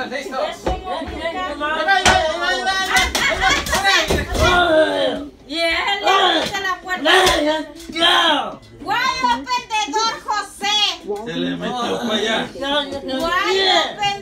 listo. Y él le abre la puerta. Guayo pendedor José. Se le metió para allá. Guayo pendedor.